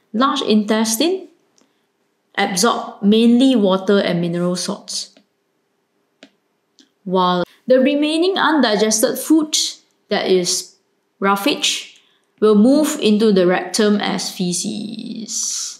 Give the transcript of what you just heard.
large intestine absorb mainly water and mineral salts, while the remaining undigested food, that is roughage, will move into the rectum as feces.